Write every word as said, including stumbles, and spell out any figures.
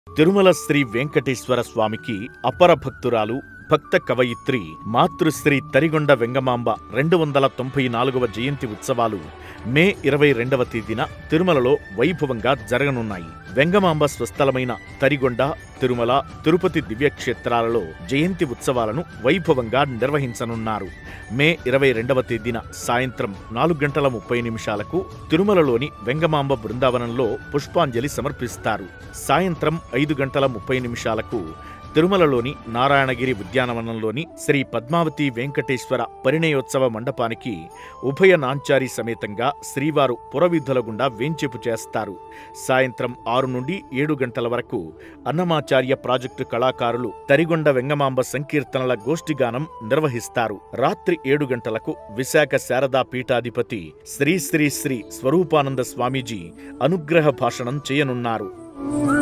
తిరుమల శ్రీ వెంకటేశ్వర స్వామికి అపర భక్తురాలు భక్త కవయిత్రి మాతృశ్రీ తరిగొండ వెంగమాంబ రెండు వందల తొంభై నాలుగవ జయంతి ఉత్సవాలు మే ఇరవై రెండవ తేదీన తిరుమలలో వైభవంగా జరగనున్నాయి. వెంగమాంబ స్వస్థలమైన తరిగొండ, తిరుమల, తిరుపతి దివ్యక్షేత్రాలలో జయంతి ఉత్సవాలను వైభవంగా నిర్వహించనున్నారు. మే ఇరవై రెండవ తేదీన సాయంత్రం నాలుగు గంటల ముప్పై నిమిషాలకు తిరుమలలోని వెంగమాంబ బృందావనంలో పుష్పాంజలి సమర్పిస్తారు. సాయంత్రం ఐదు గంటల ముప్పై నిమిషాలకు తిరుమలలోని నారాయణగిరి ఉద్యానవనంలోని శ్రీ పద్మావతి వెంకటేశ్వర పరిణయోత్సవ మండపానికి ఉభయ నాంచారి సమేతంగా శ్రీవారు పురవీధుల గుండా వేంచేపు చేస్తారు. సాయంత్రం ఆరు నుండి ఏడు గంటల వరకు అన్నమాచార్య ప్రాజెక్టు కళాకారులు తరిగొండ వెంగమాంబ సంకీర్తనల గోష్ఠిగానం నిర్వహిస్తారు. రాత్రి ఏడు గంటలకు విశాఖ శారదా పీఠాధిపతి శ్రీ శ్రీ శ్రీ స్వరూపానంద స్వామీజీ అనుగ్రహ భాషణం చేయనున్నారు.